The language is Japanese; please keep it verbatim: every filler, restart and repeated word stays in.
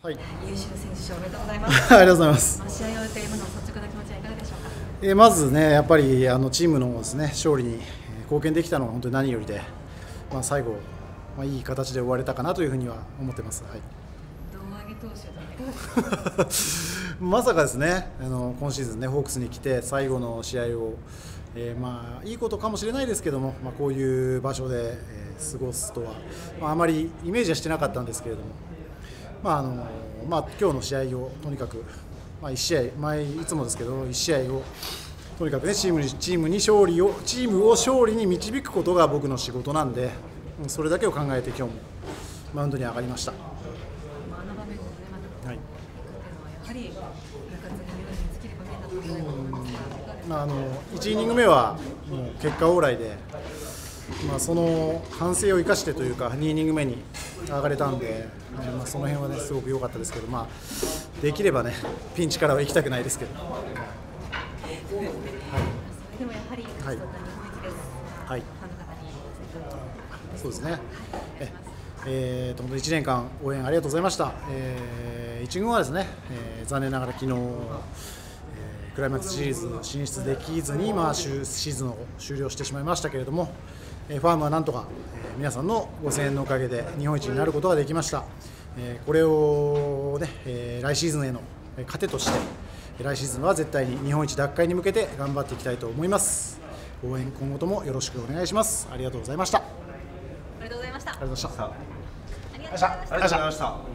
はい、 優秀選手賞おめでとうございます。 ありがとうございます。 試合を終えて今の率直な気持ちはいかがでしょうか。 えー、まずね、やっぱりあのチームのですね勝利に貢献できたのは本当に何よりで、まあ、最後、まあ、いい形で終われたかなというふうには思ってます。はい、 胴上げ投手といかがですか。 まさかですね、あの今シーズンねホークスに来て最後の試合を、えー、まあいいことかもしれないですけども、まあ、こういう場所で、えー、過ごすとは、まあ、あまりイメージはしてなかったんですけれども、まああのまあ、今日の試合をとにかく、まあ、いち試合前いつもですけどいち試合をとにかくねチームにチームに勝利をチームを勝利に導くことが僕の仕事なんで、それだけを考えて今日もマウンドに上がりました。 あの場面でね、またはい、 やはり中継ぎに尽きる場面だったと思いますが、 まあ、あのいちイニング目はもう結果オーライで、まあ、その反省を生かしてというかにイニング目に上がれたんで、まあ、その辺はねすごく良かったですけど、まあ、できればねピンチからは行きたくないですけど、はい、 それでもやはり勝ち取った日本一です。 はい、 ファンの方にそうですね。ええー、と本当にいちねんかん応援ありがとうございました。えー、いち軍はですね、えー、残念ながら昨日、えー、クライマックスシリーズ進出できずに、まあ、シーズンを終了してしまいましたけれども、えー、ファームはなんとか、えー、皆さんのご声援のおかげで日本一になることができました。えー、これを、ねえー、来シーズンへの糧として来シーズンは絶対に日本一奪回に向けて頑張っていきたいと思います。応援今後ともよろしくお願いします。ありがとうございました。 おめでとうございました。 ありがとうございました。 ありがとうございました。 ありがとうございました。